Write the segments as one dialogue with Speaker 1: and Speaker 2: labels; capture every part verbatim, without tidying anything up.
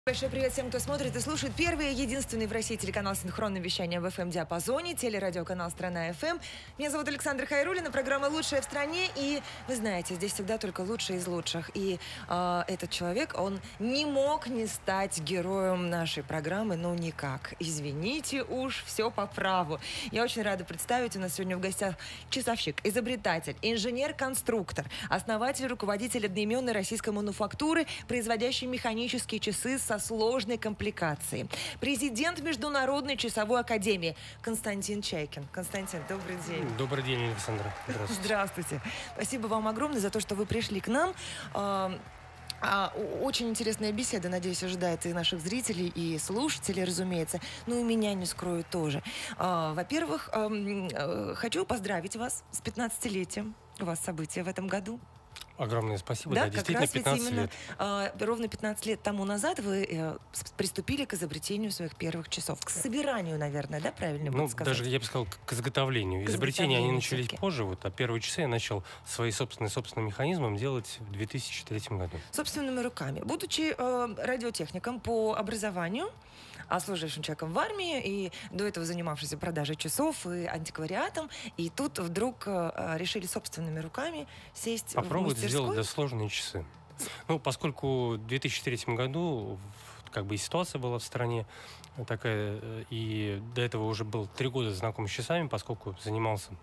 Speaker 1: Большой привет всем, кто смотрит и слушает. Первый и единственный в России телеканал синхронного вещания в эф эм-диапазоне, телерадиоканал «Страна эф эм». Меня зовут Александра Хайруллина, программа «Лучшая в стране». И вы знаете, здесь всегда только лучшие из лучших. И э, этот человек, он не мог не стать героем нашей программы, ну никак. Извините уж, все по праву. Я очень рада представить, у нас сегодня в гостях часовщик, изобретатель, инженер-конструктор, основатель, руководитель одноименной российской мануфактуры, производящей механические часы с со сложной компликацией. Президент Международной часовой академии Константин Чайкин. Константин, добрый день.
Speaker 2: Добрый день, Александра.
Speaker 1: Здравствуйте. Здравствуйте. Спасибо вам огромное за то, что вы пришли к нам. Очень интересная беседа, надеюсь, ожидает и наших зрителей, и слушателей, разумеется. Ну и меня, не скрою, тоже. Во-первых, хочу поздравить вас с пятнадцатилетием. У вас события в этом году.
Speaker 2: Огромное спасибо.
Speaker 1: Да,
Speaker 2: Да, действительно, пятнадцать
Speaker 1: именно,
Speaker 2: лет.
Speaker 1: А, ровно пятнадцать лет тому назад вы э, приступили к изобретению своих первых часов. К собиранию, наверное, да, правильно
Speaker 2: Ну,
Speaker 1: будет сказать?
Speaker 2: даже, я бы сказал, к изготовлению.
Speaker 1: К
Speaker 2: Изобретения, они начались
Speaker 1: все-таки
Speaker 2: позже, вот, а первые часы я начал свои собственные, собственным механизмом делать в две тысячи третьем году.
Speaker 1: Собственными руками. Будучи э, радиотехником по образованию, а служившим человеком в армии, и до этого занимавшимся продажей часов и антиквариатом, и тут вдруг э, решили собственными руками сесть
Speaker 2: Попробовать
Speaker 1: в мастерскую.
Speaker 2: сделать да, сложные часы. Ну, поскольку в две тысячи третьем году как бы и ситуация была в стране такая, и до этого уже был три года знаком с часами, поскольку занимался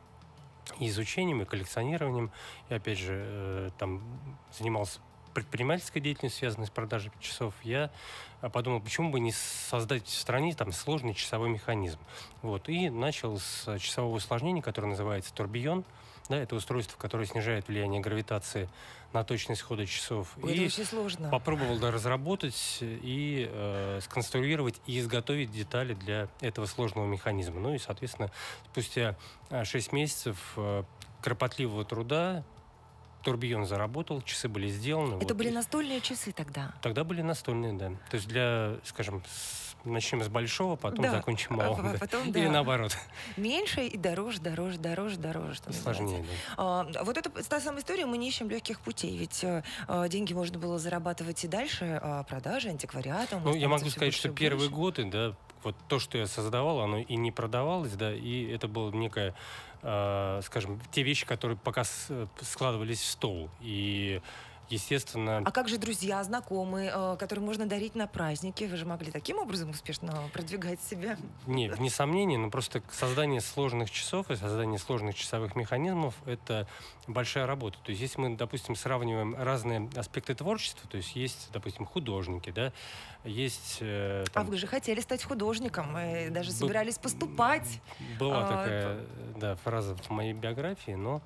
Speaker 2: и изучением, и коллекционированием, и опять же э, там занимался предпринимательской деятельностью, связанной с продажей часов, я подумал, почему бы не создать в стране там сложный часовой механизм. Вот. И начал с часового усложнения, которое называется турбион. Да, это устройство, которое снижает влияние гравитации на точность хода часов.
Speaker 1: Ой,
Speaker 2: и
Speaker 1: это очень сложно.
Speaker 2: Попробовал да, разработать и э, сконструировать и изготовить детали для этого сложного механизма. Ну и, соответственно, спустя шесть месяцев э, кропотливого труда турбион заработал, часы были сделаны.
Speaker 1: Это
Speaker 2: вот.
Speaker 1: были настольные часы тогда?
Speaker 2: Тогда были настольные, да. То есть для, скажем, с... начнем с большого, потом
Speaker 1: да.
Speaker 2: закончим малым.
Speaker 1: А,
Speaker 2: да.
Speaker 1: потом,
Speaker 2: Или
Speaker 1: да.
Speaker 2: наоборот.
Speaker 1: Меньше и дороже, дороже, дороже, дороже. Что
Speaker 2: сложнее,
Speaker 1: да. а, Вот это та самая история, мы не ищем легких путей. Ведь а, деньги можно было зарабатывать и дальше, а продажи, антиквариатом.
Speaker 2: Ну, я могу сказать, что первые годы, да, вот то, что я создавал, оно и не продавалось, да, и это было некое, э, скажем, те вещи, которые пока складывались в стол. И, естественно...
Speaker 1: А как же друзья, знакомые, э, которым можно дарить на праздники? Вы же могли таким образом успешно продвигать себя?
Speaker 2: Нет, вне сомнений, но просто создание сложных часов и создание сложных часовых механизмов — это большая работа. То есть если мы, допустим, сравниваем разные аспекты творчества, то есть есть, допустим, художники, да, есть... Э, там,
Speaker 1: а вы же хотели стать художником, и даже собирались поступать.
Speaker 2: Была
Speaker 1: а,
Speaker 2: такая да, фраза в моей биографии, но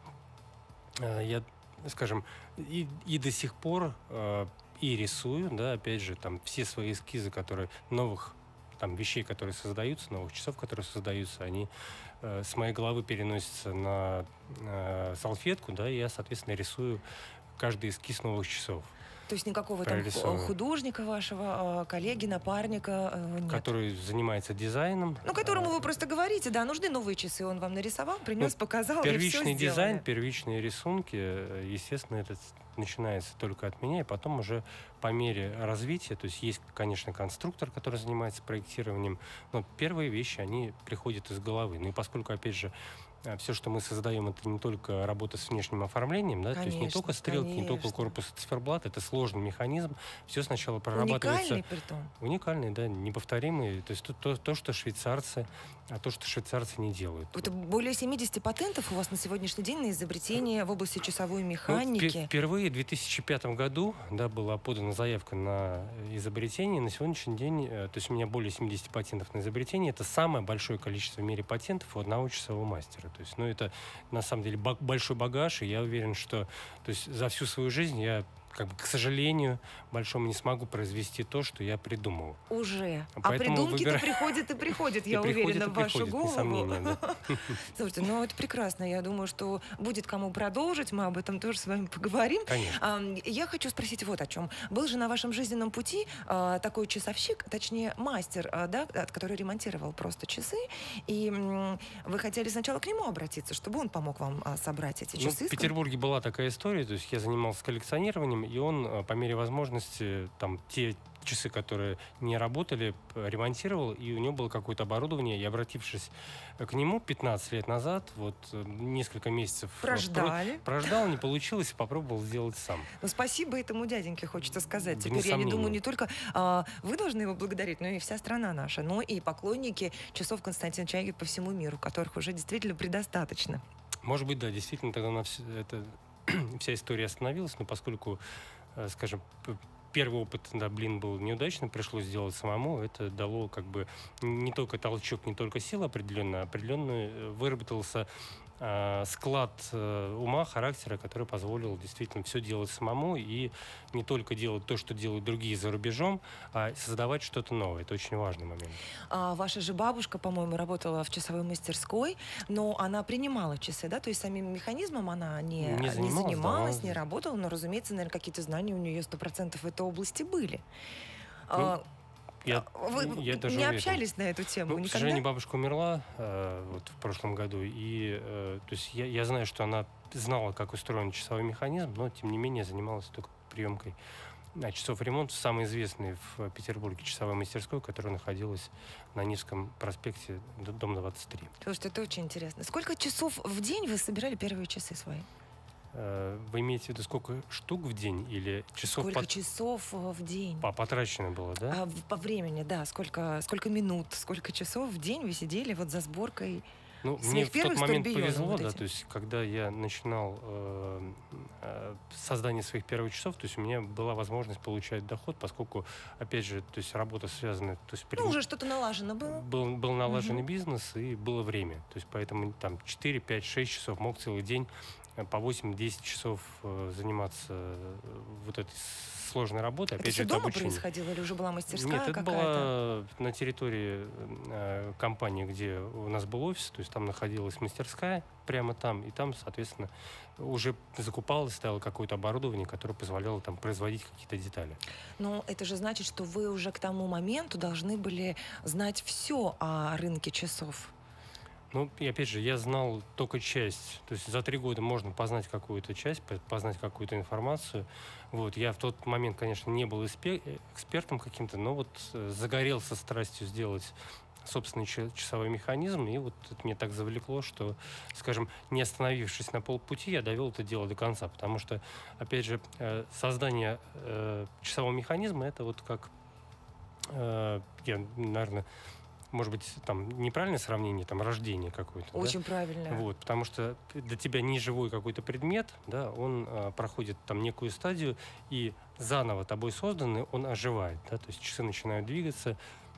Speaker 2: э, я, скажем, и, и до сих пор э, и рисую, да, опять же, там все свои эскизы, которые новых там вещей, которые создаются, новых часов, которые создаются, они э, с моей головы переносятся на э, салфетку, да, и я, соответственно, рисую каждый эскиз новых часов.
Speaker 1: То есть никакого там художника вашего, коллеги, напарника нет?
Speaker 2: Который занимается дизайном.
Speaker 1: Ну, которому вы просто говорите, да, нужны новые часы, он вам нарисовал, принес, ну, показал,
Speaker 2: первичный
Speaker 1: и все
Speaker 2: дизайн,
Speaker 1: сделано.
Speaker 2: Первичные рисунки, естественно, это начинается только от меня, и потом уже по мере развития, то есть есть, конечно, конструктор, который занимается проектированием, но первые вещи, они приходят из головы. Ну и поскольку, опять же, все, что мы создаем, это не только работа с внешним оформлением, да,
Speaker 1: конечно,
Speaker 2: то есть не только стрелки,
Speaker 1: конечно.
Speaker 2: не только корпус циферблат, это сложный механизм, все сначала прорабатывается.
Speaker 1: Уникальный притом.
Speaker 2: Уникальный, да, неповторимый, то есть то, то, то, что швейцарцы, а то, что швейцарцы не делают.
Speaker 1: Это более семидесяти патентов у вас на сегодняшний день на изобретение в области часовой механики.
Speaker 2: Ну, впервые в две тысячи пятом году, да, была подана заявка на изобретение, на сегодняшний день, то есть у меня более семидесяти патентов на изобретение, это самое большое количество в мире патентов у одного часового мастера. То есть, ну, это на самом деле большой багаж, и я уверен, что то есть, за всю свою жизнь я, как бы, к сожалению, большому не смогу произвести то, что я придумал.
Speaker 1: Уже.
Speaker 2: Поэтому
Speaker 1: а придумки-то
Speaker 2: выбира...
Speaker 1: приходят и приходят, я
Speaker 2: и
Speaker 1: уверена,
Speaker 2: приходит,
Speaker 1: в вашу
Speaker 2: приходит,
Speaker 1: голову.
Speaker 2: Да.
Speaker 1: Слушайте, ну это прекрасно. Я думаю, что будет кому продолжить. Мы об этом тоже с вами поговорим.
Speaker 2: Конечно.
Speaker 1: Я хочу спросить вот о чем. Был же на вашем жизненном пути такой часовщик, точнее мастер, да, который ремонтировал просто часы. И вы хотели сначала к нему обратиться, чтобы он помог вам собрать эти часы?
Speaker 2: Ну, в Петербурге была такая история. То есть я занимался коллекционированием, часам, и он э, по мере возможности там те часы, которые не работали, ремонтировал, и у него было какое-то оборудование, и, обратившись к нему пятнадцать лет назад, вот несколько месяцев
Speaker 1: прождали,
Speaker 2: про... прождал, не получилось, и попробовал сделать сам.
Speaker 1: Ну, спасибо этому дяденьке, хочется сказать.
Speaker 2: Без
Speaker 1: Теперь, я не
Speaker 2: сомнения.
Speaker 1: думаю, не только а, вы должны его благодарить, но и вся страна наша, но и поклонники часов Константина Чайки по всему миру, которых уже действительно предостаточно.
Speaker 2: Может быть, да, действительно, тогда на все, это, вся история остановилась, но поскольку, скажем, первый опыт, да, блин, был неудачным, пришлось сделать самому. Это дало как бы не только толчок, не только силу определенную, определенную выработался э, склад э, ума, характера, который позволил действительно все делать самому и не только делать то, что делают другие за рубежом, а создавать что-то новое. Это очень важный момент.
Speaker 1: А ваша же бабушка, по-моему, работала в часовой мастерской, но она принимала часы, да? То есть самим механизмом она не,
Speaker 2: Не
Speaker 1: не
Speaker 2: занималась,
Speaker 1: занималась,
Speaker 2: да,
Speaker 1: не работала, но, разумеется, наверное, какие-то знания у нее сто процентов в этой области были.
Speaker 2: Ну,
Speaker 1: а,
Speaker 2: я,
Speaker 1: Вы
Speaker 2: я даже
Speaker 1: не
Speaker 2: уверен.
Speaker 1: общались на эту тему
Speaker 2: Ну,
Speaker 1: никогда?
Speaker 2: к сожалению, бабушка умерла э, вот, в прошлом году, и э, то есть я, я знаю, что она знала, как устроен часовой механизм, но, тем не менее, занималась только приемкой часов ремонта, самой известной в Петербурге часовой мастерской, которая находилась на Невском проспекте, дом двадцать три.
Speaker 1: Слушайте, это очень интересно. Сколько часов в день вы собирали первые часы свои?
Speaker 2: Вы имеете в виду, сколько штук в день или часов?
Speaker 1: Сколько
Speaker 2: пот...
Speaker 1: часов в день?
Speaker 2: По потрачено было, да?
Speaker 1: А, по времени, да. Сколько, сколько минут, сколько часов в день вы сидели вот за сборкой?
Speaker 2: Ну, мне в тот момент повезло, вот да, то есть когда я начинал э, э, создание своих первых часов, то есть у меня была возможность получать доход, поскольку, опять же, то есть работа связана, то есть
Speaker 1: ну, уже что-то налажено было.
Speaker 2: Был, был налажен
Speaker 1: угу.
Speaker 2: бизнес и было время, то есть поэтому там четыре, пять, шесть часов мог целый день по восемь-десять часов э, заниматься э, вот этой сложной работой.
Speaker 1: Это
Speaker 2: опять
Speaker 1: все
Speaker 2: же,
Speaker 1: дома
Speaker 2: это
Speaker 1: происходило или уже была мастерская
Speaker 2: Нет, это
Speaker 1: какая-то?
Speaker 2: была на территории э, компании, где у нас был офис, то есть там находилась мастерская прямо там, и там, соответственно, уже закупалось, стояло какое-то оборудование, которое позволяло там производить какие-то детали.
Speaker 1: Но это же значит, что вы уже к тому моменту должны были знать все о рынке часов.
Speaker 2: Ну, и опять же, я знал только часть. То есть за три года можно познать какую-то часть, познать какую-то информацию. Вот. Я в тот момент, конечно, не был экспертом каким-то, но вот загорелся страстью сделать собственный часовой механизм, и вот это меня так завлекло, что, скажем, не остановившись на полпути, я довел это дело до конца, потому что, опять же, создание часового механизма — это вот как, я, наверное, может быть, там неправильное сравнение, там рождение какое-то.
Speaker 1: Очень
Speaker 2: да?
Speaker 1: правильно.
Speaker 2: Вот, потому что для тебя неживой какой-то предмет, да, он а, проходит там некую стадию, и заново тобой созданный, он оживает. Да? То есть часы начинают двигаться,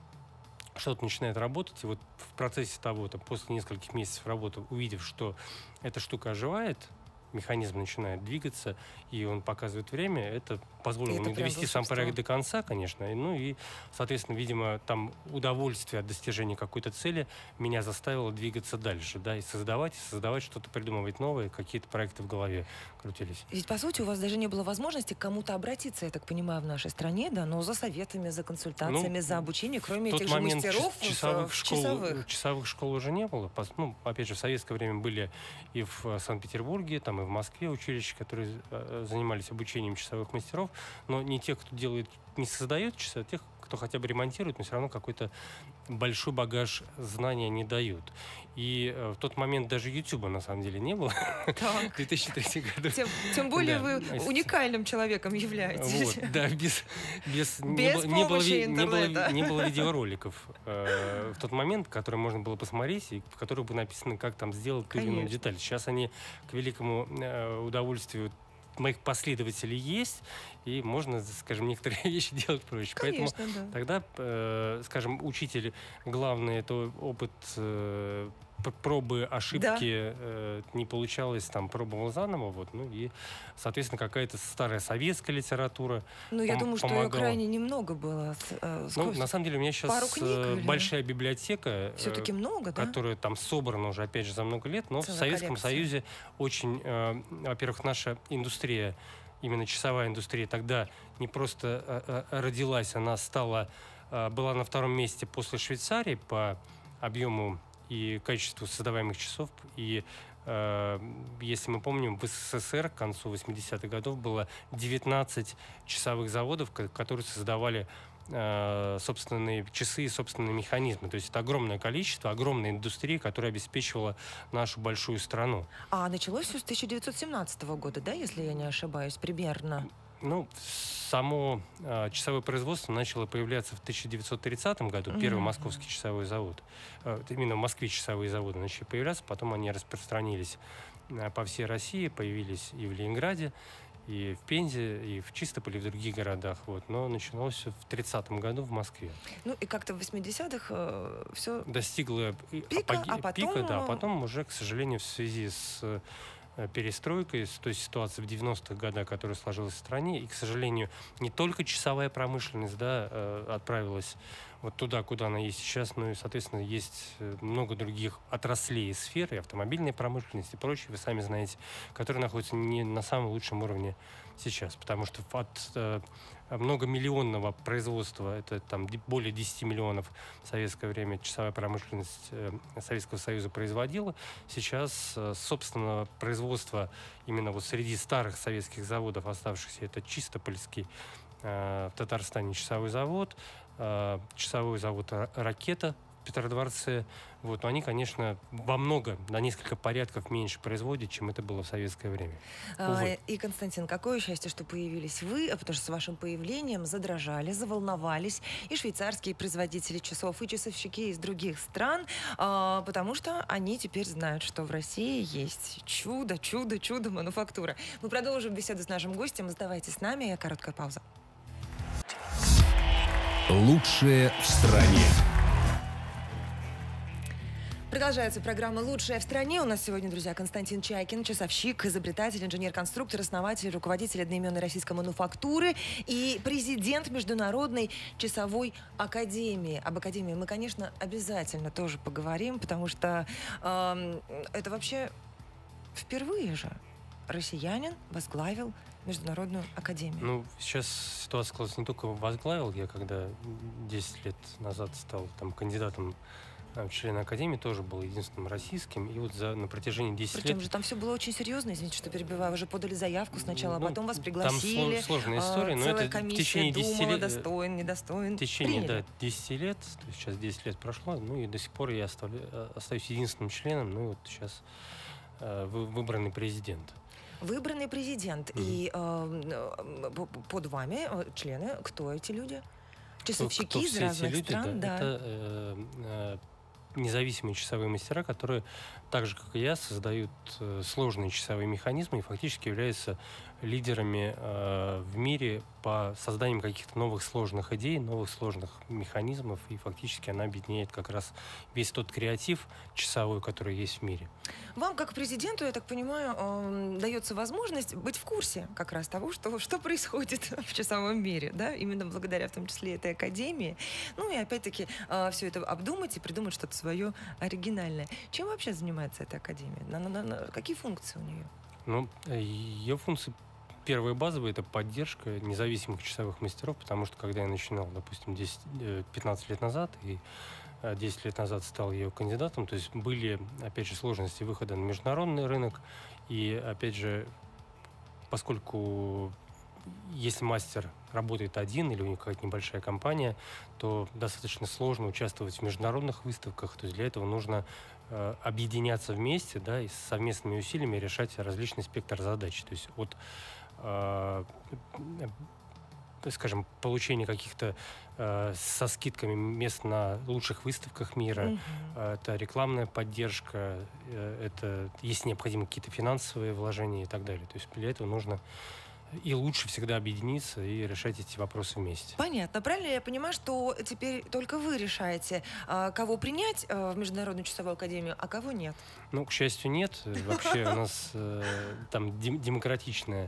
Speaker 2: что-то начинает работать, и вот в процессе того, там, после нескольких месяцев работы, увидев, что эта штука оживает, механизм начинает двигаться, и он показывает время, это позволило мне довести сам проект до конца, конечно. Ну и, соответственно, видимо, там удовольствие от достижения какой-то цели меня заставило двигаться дальше, да, и создавать, и создавать что-то, придумывать новое, какие-то проекты в голове крутились.
Speaker 1: Ведь, по сути, у вас даже не было возможности к кому-то обратиться, я так понимаю, в нашей стране, да, но за советами, за консультациями, ну, за обучением, кроме этих же мастеров
Speaker 2: часовых
Speaker 1: в,
Speaker 2: школ,
Speaker 1: часовых.
Speaker 2: Часовых школ уже не было. Ну, опять же, в советское время были и в Санкт-Петербурге, там, и в Москве училища, которые э, занимались обучением часовых мастеров, но не те, кто делает, не создает часы, а тех, кто хотя бы ремонтирует, но все равно какой-то большой багаж знаний не дают. И э, в тот момент даже Ютуба на самом деле не было. В две тысячи третьем году.
Speaker 1: Тем, тем более да. вы уникальным человеком являетесь.
Speaker 2: Вот, да, без, без,
Speaker 1: без
Speaker 2: не,
Speaker 1: помощи
Speaker 2: не, было,
Speaker 1: интернета.
Speaker 2: Не было, не было видеороликов э, в тот момент, которые можно было посмотреть, и в которых бы написано, как там сделать ту или иную деталь. Сейчас они, к великому э, удовольствию моих последователей, есть, и можно, скажем, некоторые вещи делать проще.
Speaker 1: Конечно,
Speaker 2: поэтому
Speaker 1: да.
Speaker 2: тогда, э, скажем, учитель, главное, это опыт э, пробы, ошибки, да. э, не получалось, там, пробовал заново, вот, ну, и, соответственно, какая-то старая советская литература.
Speaker 1: Ну, я думаю, что ее крайне немного было.
Speaker 2: Э, ну, на самом деле, у меня сейчас
Speaker 1: пару книг,
Speaker 2: большая или? библиотека,
Speaker 1: все-таки
Speaker 2: э,
Speaker 1: много, да?
Speaker 2: которая там собрана уже, опять же, за много лет, но
Speaker 1: Целая
Speaker 2: в Советском
Speaker 1: коллекция.
Speaker 2: Союзе очень, э, во-первых, наша индустрия, именно часовая индустрия, тогда не просто э, э, родилась, она стала, э, была на втором месте после Швейцарии по объему и качеству создаваемых часов, и Если мы помним, в СССР к концу восьмидесятых годов было девятнадцать часовых заводов, которые создавали собственные часы и собственные механизмы. То есть это огромное количество, огромная индустрия, которая обеспечивала нашу большую страну.
Speaker 1: А началось все с тысяча девятьсот семнадцатого года, да, если я не ошибаюсь, примерно?
Speaker 2: Ну, само э, часовое производство начало появляться в тысяча девятьсот тридцатом году. Mm-hmm. Первый московский часовой завод. Э, именно в Москве часовые заводы начали появляться, потом они распространились э, по всей России, появились и в Ленинграде, и в Пензе, и в Чистополе, и в других городах. Вот. Но началось все в тридцатом году в Москве.
Speaker 1: Ну и как-то в восьмидесятых э, все...
Speaker 2: Достигло
Speaker 1: пика,
Speaker 2: апоге...
Speaker 1: а потом...
Speaker 2: пика, да, а потом уже, к сожалению, в связи с перестройкой, с той ситуации в девяностых годах, которая сложилась в стране, и, к сожалению, не только часовая промышленность, да, отправилась вот туда, куда она есть сейчас, но и, соответственно, есть много других отраслей и сфер, и автомобильной промышленности, и прочее, вы сами знаете, которые находятся не на самом лучшем уровне сейчас, потому что от э, многомиллионного производства, это там более десяти миллионов в советское время часовая промышленность э, Советского Союза производила, сейчас э, собственного производства именно вот среди старых советских заводов оставшихся, это Чистопольский э, в Татарстане часовой завод, э, часовой завод «Ракета» в Петродворце. Вот, но они, конечно, во много, на несколько порядков меньше производят, чем это было в советское время.
Speaker 1: А, и, Константин, какое счастье, что появились вы, потому что с вашим появлением задрожали, заволновались и швейцарские производители часов, и часовщики из других стран, а, потому что они теперь знают, что в России есть чудо, чудо, чудо мануфактура. Мы продолжим беседу с нашим гостем. Оставайтесь с нами. Короткая пауза.
Speaker 3: Лучшее в стране.
Speaker 1: Продолжается программа «Лучшая в стране». У нас сегодня, друзья, Константин Чайкин, часовщик, изобретатель, инженер-конструктор, основатель, руководитель одноименной российской мануфактуры и президент Международной часовой академии. Об академии мы, конечно, обязательно тоже поговорим, потому что э, это вообще впервые же россиянин возглавил Международную академию.
Speaker 2: Ну, сейчас ситуация складывается не только возглавил. Я когда десять лет назад стал там кандидатом член Академии, тоже был единственным российским. И вот за, на протяжении десяти
Speaker 1: Причем
Speaker 2: лет...
Speaker 1: же там все было очень серьезно, извините, что перебиваю. Вы же подали заявку сначала,
Speaker 2: ну,
Speaker 1: а потом вас пригласили.
Speaker 2: Там сложная история,
Speaker 1: а,
Speaker 2: но это в течение десяти лет...
Speaker 1: достоин, недостоин.
Speaker 2: В течение,
Speaker 1: Приняли.
Speaker 2: да, десяти лет, то есть сейчас десять лет прошло, ну и до сих пор я оставлю, остаюсь единственным членом, ну и вот сейчас э, выбранный президент.
Speaker 1: Выбранный президент. Mm-hmm. И э, под вами члены, кто эти люди? Часовщики
Speaker 2: кто, кто
Speaker 1: из разных
Speaker 2: люди,
Speaker 1: стран,
Speaker 2: да.
Speaker 1: да.
Speaker 2: Это э, э, независимые часовые мастера, которые, так же, как и я, создают э, сложные часовые механизмы и фактически являются лидерами э, в мире по созданию каких-то новых сложных идей, новых сложных механизмов, и фактически она объединяет как раз весь тот креатив часовой, который есть в мире.
Speaker 1: Вам, как президенту, я так понимаю, э, дается возможность быть в курсе как раз того, что, что происходит в часовом мире, да, именно благодаря в том числе этой академии. Ну и опять-таки э, все это обдумать и придумать что-то свое оригинальное. Чем вообще занимается эта академия? На, на, на, какие функции у нее?
Speaker 2: Ну, ее функции первая базовая — это поддержка независимых часовых мастеров, потому что когда я начинал, допустим, десять-пятнадцать лет назад и десять лет назад стал ее кандидатом, то есть были, опять же, сложности выхода на международный рынок, и, опять же, поскольку если мастер работает один или у него какая-то небольшая компания, то достаточно сложно участвовать в международных выставках, то есть для этого нужно э, объединяться вместе, да, и совместными усилиями решать различный спектр задач, то есть от э, скажем, получение каких-то э, со скидками мест на лучших выставках мира, mm-hmm. э, это рекламная поддержка, э, это есть необходимы какие-то финансовые вложения и так далее. То есть для этого нужно и лучше всегда объединиться и решать эти вопросы вместе.
Speaker 1: Понятно. Правильно я понимаю, что теперь только вы решаете, кого принять в Международную часовую академию, а кого нет?
Speaker 2: Ну, к счастью, нет. Вообще у нас там демократичная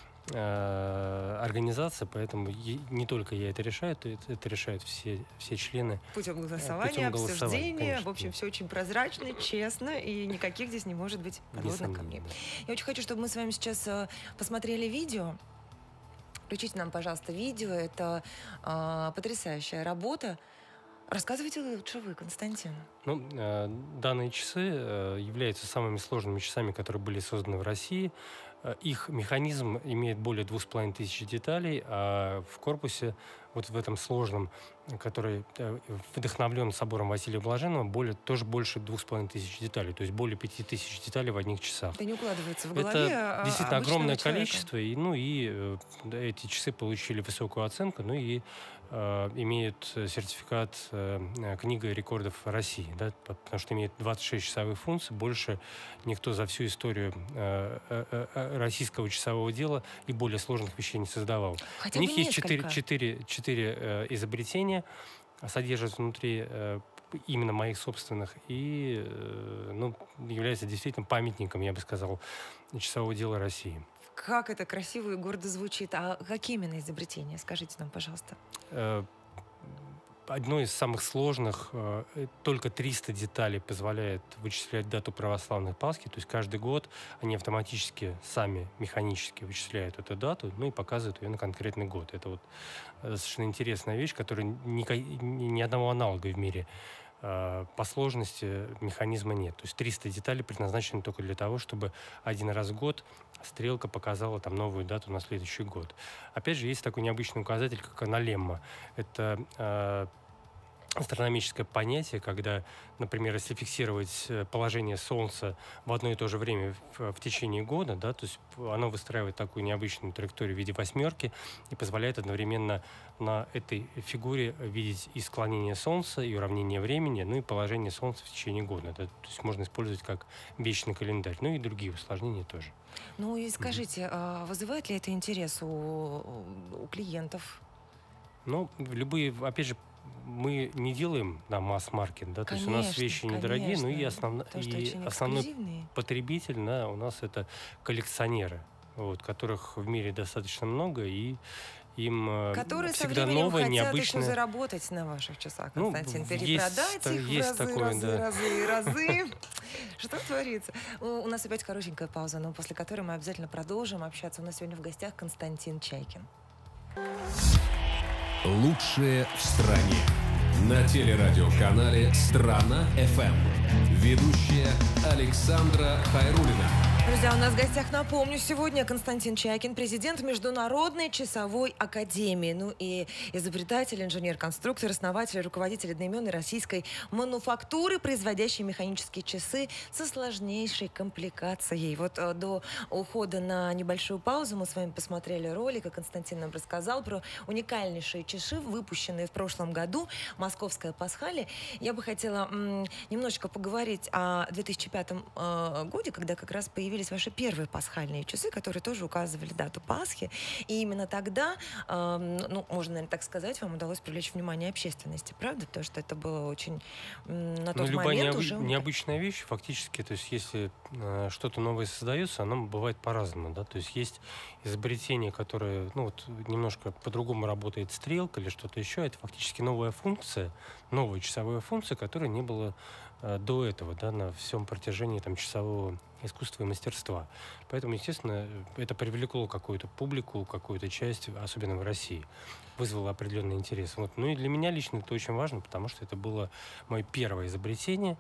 Speaker 2: организация, поэтому не только я это решаю, это, это решают все, все члены.
Speaker 1: Путем голосования,
Speaker 2: путем
Speaker 1: обсуждения.
Speaker 2: Конечно,
Speaker 1: в общем,
Speaker 2: да.
Speaker 1: все очень прозрачно, честно, и никаких здесь не может быть подводных камней. Да. Я очень хочу, чтобы мы с вами сейчас посмотрели видео. Включите нам, пожалуйста, видео. Это э, потрясающая работа. Рассказывайте лучше вы, Константин.
Speaker 2: Ну, э, данные часы э, являются самыми сложными часами, которые были созданы в России. Э, их механизм имеет более двух с половиной тысяч деталей, а в корпусе, вот в этом сложном, который э, вдохновлен собором Василия Блаженного, более, тоже больше двух с половиной тысяч деталей, то есть более пяти тысяч деталей в одних часах.
Speaker 1: Это не укладывается в голове.
Speaker 2: Это действительно огромное
Speaker 1: человека.
Speaker 2: количество, и, ну и э, эти часы получили высокую оценку, ну и э, имеют сертификат э, книга рекордов России, да, потому что имеет двадцать шесть часовых функций, больше никто за всю историю э, э, э, российского часового дела и более сложных вещей не создавал.
Speaker 1: Хотя
Speaker 2: У них
Speaker 1: бы
Speaker 2: есть четыре,
Speaker 1: несколько.
Speaker 2: четыре, четыре э, изобретения, содержат внутри э, именно моих собственных, и э, ну, является действительно памятником, я бы сказал, часового дела России.
Speaker 1: Как это красиво и гордо звучит. А какие именно изобретения? Скажите нам, пожалуйста.
Speaker 2: Э, Одно из самых сложных, э, только триста деталей позволяет вычислять дату православной Пасхи, то есть каждый год они автоматически, сами механически вычисляют эту дату, ну и показывают ее на конкретный год. Это вот достаточно интересная вещь, которая ни, ни одного аналога в мире э, по сложности механизма нет. То есть триста деталей предназначены только для того, чтобы один раз в год стрелка показала там новую дату на следующий год. Опять же, есть такой необычный указатель, как аналемма. Это э, астрономическое понятие, когда, например, если фиксировать положение Солнца в одно и то же время в, в течение года, да, то есть оно выстраивает такую необычную траекторию в виде восьмерки и позволяет одновременно на этой фигуре видеть и склонение Солнца, и уравнение времени, ну и положение Солнца в течение года. Да, то есть можно использовать как вечный календарь, ну и другие усложнения тоже.
Speaker 1: Ну и скажите, mm-hmm. а вызывает ли это интерес у, у клиентов?
Speaker 2: Ну, любые, опять же, мы не делаем на масс-маркет, да,
Speaker 1: конечно,
Speaker 2: то есть у нас вещи недорогие,
Speaker 1: конечно.
Speaker 2: но и, основно,
Speaker 1: То,
Speaker 2: и основной потребитель, да, у нас это коллекционеры, вот, которых в мире достаточно много, и им
Speaker 1: которые
Speaker 2: всегда
Speaker 1: со
Speaker 2: новое,
Speaker 1: хотят
Speaker 2: необычное.
Speaker 1: еще заработать на ваших часах, Константин,
Speaker 2: ну,
Speaker 1: перепродать
Speaker 2: есть,
Speaker 1: их
Speaker 2: есть
Speaker 1: в разы,
Speaker 2: такое,
Speaker 1: разы,
Speaker 2: да.
Speaker 1: разы, разы. Что творится? У нас опять коротенькая пауза, но после которой мы обязательно продолжим общаться. У нас сегодня в гостях Константин Чайкин.
Speaker 3: Лучшее в стране. На телерадиоканале «Страна-ФМ». Ведущая Александра Хайруллина.
Speaker 1: Друзья, у нас в гостях, напомню, сегодня Константин Чайкин, президент Международной часовой академии, ну и изобретатель, инженер-конструктор, основатель, руководитель одноименной российской мануфактуры, производящей механические часы со сложнейшей комплектацией. Вот э, до ухода на небольшую паузу мы с вами посмотрели ролик, и Константин нам рассказал про уникальнейшие часы, выпущенные в прошлом году, Московская Пасхалия. Я бы хотела м, немножечко поговорить о две тысячи пятом э, годе, когда как раз появились ваши первые пасхальные часы, которые тоже указывали дату Пасхи. И именно тогда, э, ну, можно, наверное, так сказать, вам удалось привлечь внимание общественности, правда? Потому что это было очень э, на тот
Speaker 2: ну,
Speaker 1: момент
Speaker 2: необы-
Speaker 1: уже...
Speaker 2: необычная вещь, фактически, то есть если э, что-то новое создается, оно бывает по-разному, да, то есть есть изобретение, которое, ну, вот немножко по-другому работает стрелка или что-то еще, это фактически новая функция, новая часовая функция, которой не было э, до этого, да, на всем протяжении там часового искусства и мастерства. Поэтому, естественно, это привлекло какую-то публику, какую-то часть, особенно в России, вызвало определенный интерес. Вот. Ну и для меня лично это очень важно, потому что это было мое первое изобретение,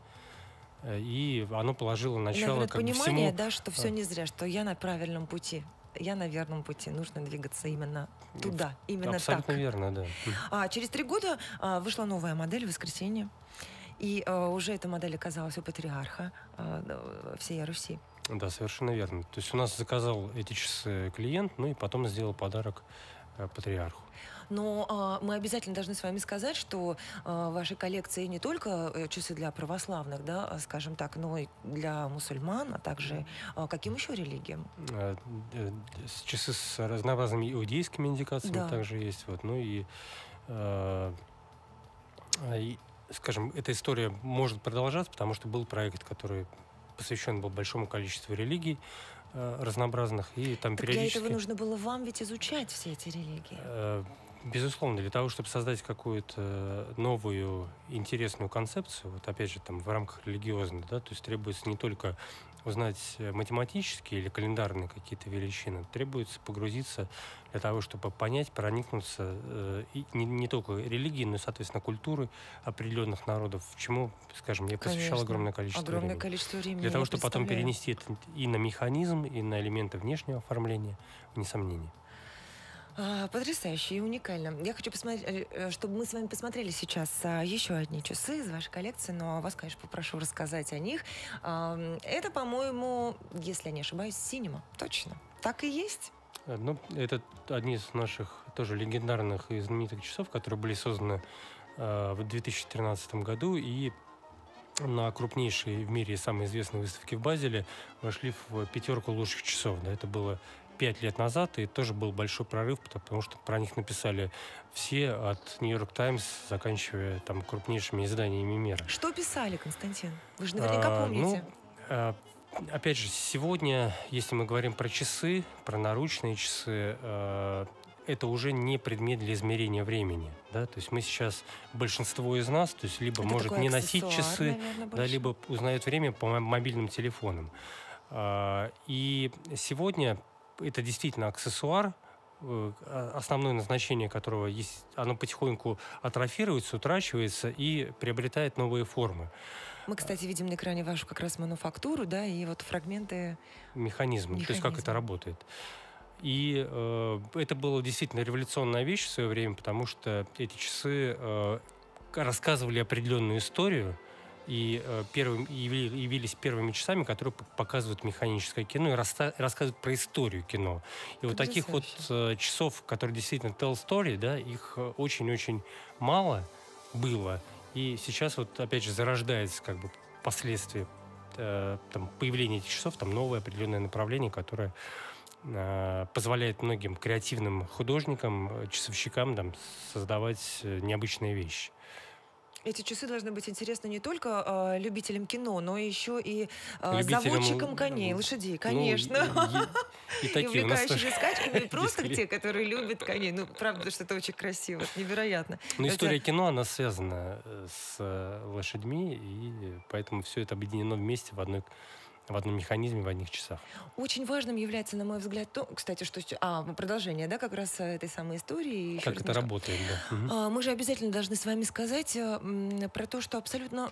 Speaker 2: и оно положило начало
Speaker 1: Наверное,
Speaker 2: как бы
Speaker 1: понимание,
Speaker 2: всему.
Speaker 1: да, что все не зря, что я на правильном пути. Я на верном пути. Нужно двигаться именно туда, именно
Speaker 2: Абсолютно
Speaker 1: так.
Speaker 2: верно, да.
Speaker 1: А через три года а, вышла новая модель «Воскресенье». И а, уже эта модель оказалась у патриарха а, всей Руси.
Speaker 2: Да, совершенно верно. То есть у нас заказал эти часы клиент, ну и потом сделал подарок а, патриарху.
Speaker 1: Но а, мы обязательно должны с вами сказать, что а, в вашей коллекции не только э, часы для православных, да, скажем так, но и для мусульман, а также а, каким еще религиям?
Speaker 2: А, э, часы с разнообразными иудейскими индикациями
Speaker 1: Да.
Speaker 2: также есть. Вот. Ну и, а, и, скажем, эта история может продолжаться, потому что был проект, который посвящен был большому количеству религий а, разнообразных. И там
Speaker 1: Так
Speaker 2: периодически...
Speaker 1: для этого нужно было вам ведь изучать все эти религии.
Speaker 2: А, Безусловно, для того, чтобы создать какую-то новую интересную концепцию, вот опять же, там в рамках религиозных, да, то есть требуется не только узнать математические или календарные какие-то величины, требуется погрузиться для того, чтобы понять, проникнуться э, и не, не только религией, но, соответственно, культурой определенных народов, чему, скажем, я посвящал
Speaker 1: Конечно.
Speaker 2: огромное количество
Speaker 1: Огромное
Speaker 2: времени.
Speaker 1: количество времени.
Speaker 2: Для того,
Speaker 1: я
Speaker 2: чтобы потом
Speaker 1: представляю.
Speaker 2: перенести это и на механизм, и на элементы внешнего оформления, вне сомнений.
Speaker 1: А, Потрясающе и уникально. Я хочу посмотреть, э, чтобы мы с вами посмотрели сейчас а, еще одни часы из вашей коллекции, но вас, конечно, попрошу рассказать о них. А, Это, по-моему, если я не ошибаюсь, Синема. Точно. Так и есть.
Speaker 2: Э, Ну, это одни из наших тоже легендарных и знаменитых часов, которые были созданы э, в две тысячи тринадцатом году и на крупнейшей в мире и самой известной выставке в Базеле вошли в пятерку лучших часов. Да, это было пять лет назад, и тоже был большой прорыв, потому что про них написали все, от Нью-Йорк Таймс, заканчивая там крупнейшими изданиями мира.
Speaker 1: Что писали, Константин? Вы же наверняка
Speaker 2: А,
Speaker 1: помните.
Speaker 2: ну, а, опять же, сегодня, если мы говорим про часы, про наручные часы, э, это уже не предмет для измерения времени. Да? То есть мы сейчас, большинство из нас, то есть либо
Speaker 1: Это
Speaker 2: может
Speaker 1: такой
Speaker 2: не носить
Speaker 1: аксессуар,
Speaker 2: часы,
Speaker 1: наверное,
Speaker 2: да,
Speaker 1: больше.
Speaker 2: либо узнает время по мо- мобильным телефонам. А, и сегодня это действительно аксессуар, э, а- основное назначение которого есть, оно потихоньку атрофируется, утрачивается и приобретает новые формы.
Speaker 1: Мы, кстати, видим на экране вашу как раз мануфактуру, да, и вот фрагменты.
Speaker 2: Механизм, то есть как
Speaker 1: Механизм.
Speaker 2: это работает. И э, это была действительно революционная вещь в свое время, потому что эти часы э, к- рассказывали определенную историю и э, первым, яви- явились первыми часами, которые п- показывают механическое кино и раста- рассказывают про историю кино. И вот таких вот э, часов, которые действительно tell story, да, их э, очень-очень мало было. И сейчас вот опять же зарождается как бы последствия э, там, появления этих часов, там новое определенное направление, которое э, позволяет многим креативным художникам, э, часовщикам там, создавать э, необычные вещи.
Speaker 1: Эти часы должны быть интересны не только э, любителям кино, но еще и э,
Speaker 2: Любителям,
Speaker 1: заводчикам коней,
Speaker 2: ну,
Speaker 1: лошадей,
Speaker 2: Ну,
Speaker 1: конечно.
Speaker 2: и, и
Speaker 1: И
Speaker 2: такие у нас
Speaker 1: увлекающихся
Speaker 2: тоже.
Speaker 1: скачками, и просто
Speaker 2: Дискли-
Speaker 1: те, которые любят коней. Ну, правда, что это очень красиво, это невероятно.
Speaker 2: Но
Speaker 1: Хотя-
Speaker 2: история кино, она связана э, с э, лошадьми, и поэтому все это объединено вместе в одной в одном механизме, в одних часах.
Speaker 1: Очень важным является, на мой взгляд, то, кстати, что... с- А, продолжение, да, как раз э, этой самой истории. Еще
Speaker 2: Как
Speaker 1: раз
Speaker 2: это
Speaker 1: немножко.
Speaker 2: работает, да. Мгм.
Speaker 1: А, Мы же обязательно должны с вами сказать э, м, про то, что абсолютно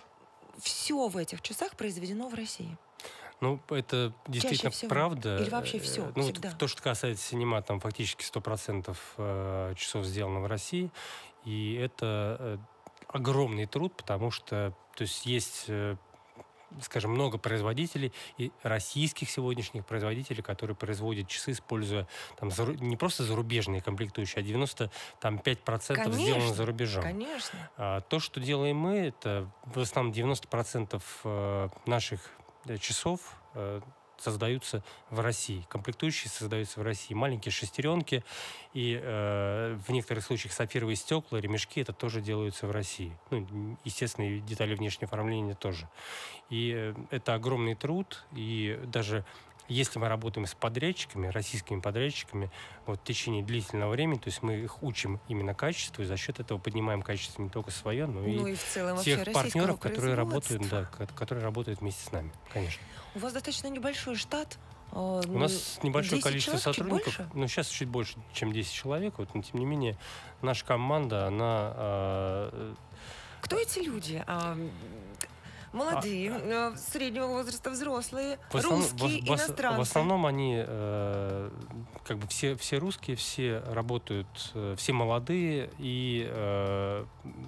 Speaker 1: все в этих часах произведено в России.
Speaker 2: Ну, это действительно
Speaker 1: всего?
Speaker 2: правда.
Speaker 1: Или вообще всё,
Speaker 2: Э, Ну, вот
Speaker 1: всегда?
Speaker 2: то, что касается синема, там фактически сто процентов э, часов сделано в России. И это э, огромный труд, потому что то есть, есть э, скажем, много производителей, и российских сегодняшних производителей, которые производят часы, используя там, зару- не просто зарубежные комплектующие, а девяносто пять процентов сделано
Speaker 1: Конечно,
Speaker 2: за рубежом.
Speaker 1: Конечно.
Speaker 2: А то, что делаем мы, это в основном девяносто процентов э, наших э, часов э, создаются в России. Комплектующие создаются в России. Маленькие шестеренки и э, в некоторых случаях сапфировые стекла, ремешки, это тоже делаются в России. Ну, естественно, и детали внешнего оформления тоже. И э, это огромный труд, и даже если мы работаем с подрядчиками, российскими подрядчиками, вот в течение длительного времени, то есть мы их учим именно качеству, и за счет этого поднимаем качество не только свое, но и,
Speaker 1: Ну и в целом вообще
Speaker 2: тех
Speaker 1: российского
Speaker 2: партнеров, которые работают,
Speaker 1: производства.
Speaker 2: да, ко- которые работают вместе с нами, конечно.
Speaker 1: У вас достаточно небольшой штат. э,
Speaker 2: У
Speaker 1: ну,
Speaker 2: нас небольшое
Speaker 1: десять
Speaker 2: количество
Speaker 1: человек, чуть
Speaker 2: сотрудников,
Speaker 1: больше?
Speaker 2: ну сейчас чуть больше, чем десять человек, вот, но тем не менее наша команда, она э,
Speaker 1: Кто эти люди? А, м, молодые,
Speaker 2: А,
Speaker 1: э, среднего возраста, взрослые,
Speaker 2: В основном,
Speaker 1: русские,
Speaker 2: в, в ос-
Speaker 1: иностранцы.
Speaker 2: в основном они э, как бы все, все русские, все работают, э, все молодые, и, э,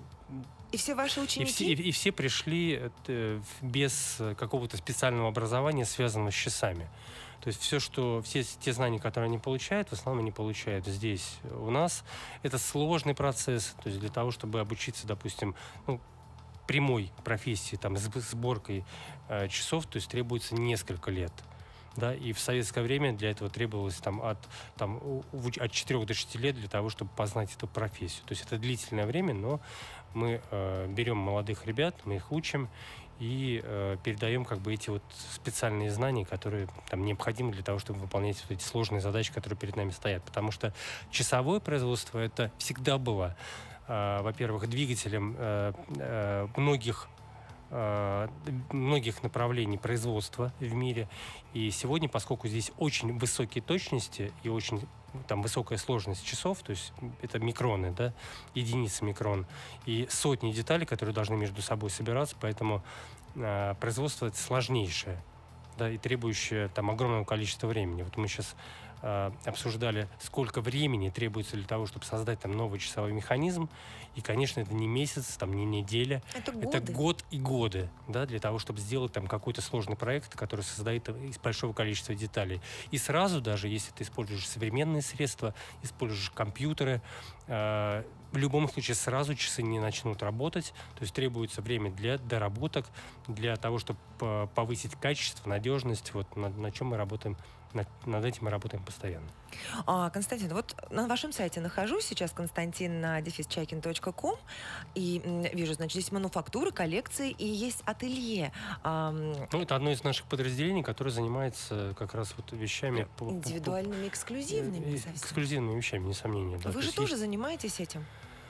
Speaker 1: И все ваши
Speaker 2: и,
Speaker 1: ученики?
Speaker 2: все, и, и все пришли э, в- без какого-то специального образования, связанного с часами. То есть все, что, все те знания, которые они получают, в основном они получают здесь, у нас. Это сложный процесс. То есть для того, чтобы обучиться, допустим, ну, прямой профессии, там, с сборкой э, часов, то есть требуется несколько лет. Да, и в советское время для этого требовалось там, от, там, у- у- от четырёх до шести лет для того, чтобы познать эту профессию. То есть это длительное время, но мы э, берем молодых ребят, мы их учим и э, передаем как бы эти вот специальные знания, которые там необходимы для того, чтобы выполнять вот эти сложные задачи, которые перед нами стоят. Потому что часовое производство это всегда было, э, во-первых, двигателем э, э, многих э, многих направлений производства в мире. И сегодня, поскольку здесь очень высокие точности и очень там высокая сложность часов, то есть это микроны, да, единицы микрон, и сотни деталей, которые должны между собой собираться, поэтому э, производство это сложнейшее, да, и требующее там огромного количества времени. Вот мы сейчас э, обсуждали, сколько времени требуется для того, чтобы создать там новый часовой механизм, и, конечно, это не месяц, там, не неделя,
Speaker 1: Это
Speaker 2: это
Speaker 1: годы.
Speaker 2: год и годы, да, для того, чтобы сделать там какой-то сложный проект, который создает из большого количества деталей. И сразу даже, если ты используешь современные средства, используешь компьютеры, э, в любом случае сразу часы не начнут работать, то есть требуется время для доработок, для того, чтобы повысить качество, надежность, вот на, на чем мы работаем. Над, над этим мы работаем постоянно.
Speaker 1: А, Константин, вот на вашем сайте нахожусь сейчас, константин дефис чайкин точка ком, и м, вижу, значит, здесь мануфактуры, коллекции и есть ателье. А,
Speaker 2: Ну, это одно из наших подразделений, которое занимается как раз вот вещами... по- по-
Speaker 1: индивидуальными,
Speaker 2: по-
Speaker 1: эксклюзивными
Speaker 2: э,
Speaker 1: совсем.
Speaker 2: эксклюзивными вещами, несомненно. Да.
Speaker 1: Вы
Speaker 2: То
Speaker 1: же
Speaker 2: есть
Speaker 1: тоже
Speaker 2: есть-
Speaker 1: занимаетесь этим?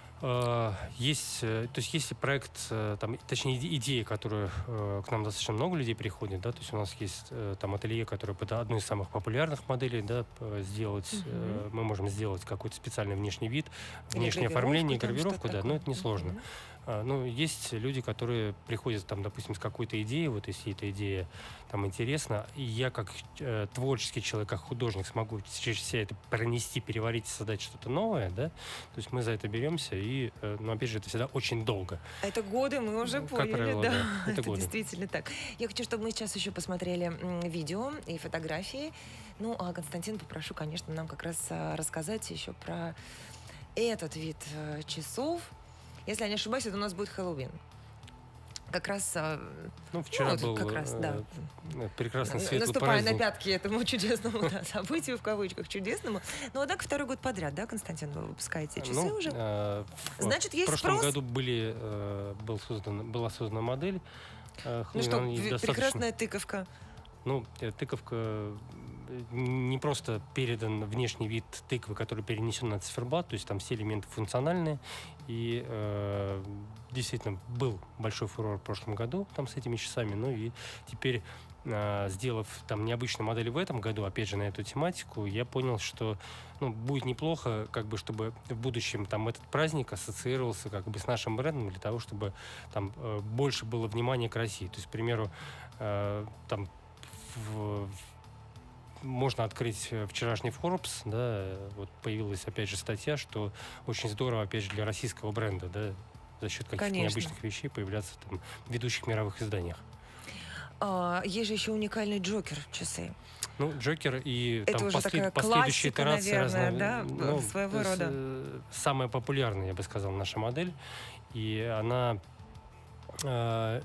Speaker 2: Э, Есть, э, то есть если проект, э, там, точнее иде- идея, которую э, к нам достаточно много людей приходит, да, то есть у нас есть э, там ателье, которое под одну из самых популярных моделей, да, п- сделать, э, мы можем сделать какой-то специальный внешний вид,
Speaker 1: Или
Speaker 2: внешнее
Speaker 1: гравировку
Speaker 2: оформление,
Speaker 1: там,
Speaker 2: гравировку,
Speaker 1: что-то
Speaker 2: да,
Speaker 1: такое.
Speaker 2: но это несложно.
Speaker 1: Мгм.
Speaker 2: А, Ну, есть люди, которые приходят, там, допустим, с какой-то идеей, вот если эта идея там интересна, и я как э, творческий человек, как художник смогу через все это пронести, переварить и создать что-то новое, да, то есть мы за это беремся, и, э, но опять же, это всегда очень долго.
Speaker 1: Это годы, мы уже
Speaker 2: Как
Speaker 1: поняли,
Speaker 2: правило,
Speaker 1: да.
Speaker 2: да, это
Speaker 1: Это
Speaker 2: годы.
Speaker 1: действительно так. Я хочу, чтобы мы сейчас еще посмотрели м, видео и фотографии. Ну, а Константин, попрошу, конечно, нам как раз а, рассказать еще про этот вид э, часов. Если я не ошибаюсь, это у нас будет Хэллоуин. Как раз... а,
Speaker 2: Ну, вчера
Speaker 1: вот
Speaker 2: был
Speaker 1: как раз,
Speaker 2: э,
Speaker 1: да.
Speaker 2: э, прекрасный светлый
Speaker 1: Наступая на
Speaker 2: праздник.
Speaker 1: пятки этому чудесному да, событию, в кавычках, чудесному. Ну, а так второй год подряд, да, Константин, вы выпускаете часы
Speaker 2: Ну,
Speaker 1: уже?
Speaker 2: э, в-
Speaker 1: Значит, есть
Speaker 2: в прошлом
Speaker 1: спрос?
Speaker 2: году были, э, был создан, была создана модель. э,
Speaker 1: Ну
Speaker 2: Хэллоуин,
Speaker 1: что,
Speaker 2: она есть
Speaker 1: пр-
Speaker 2: достаточно-
Speaker 1: прекрасная тыковка.
Speaker 2: Ну, э, тыковка э, не просто передан внешний вид тыквы, который перенесен на циферблат, то есть там все элементы функциональные. И э, действительно был большой фурор в прошлом году там с этими часами. Ну и теперь, э, сделав там необычную модель в этом году, опять же, на эту тематику, я понял, что ну, будет неплохо, как бы, чтобы в будущем там этот праздник ассоциировался как бы с нашим брендом для того, чтобы там э, больше было внимания к России. То есть, к примеру, э, там в, можно открыть вчерашний Forbes, да, вот появилась опять же статья, что очень здорово, опять же, для российского бренда, да, за счет каких-то
Speaker 1: Конечно.
Speaker 2: необычных вещей появляться там в ведущих мировых изданиях.
Speaker 1: А, есть же еще уникальный Джокер часы.
Speaker 2: Ну, Джокер и
Speaker 1: Это
Speaker 2: там
Speaker 1: уже
Speaker 2: послед-
Speaker 1: такая
Speaker 2: последующие
Speaker 1: классика,
Speaker 2: итерации
Speaker 1: наверное,
Speaker 2: разные.
Speaker 1: да,
Speaker 2: ну,
Speaker 1: своего
Speaker 2: то есть,
Speaker 1: рода.
Speaker 2: э, самая популярная, я бы сказал, наша модель. И она, э,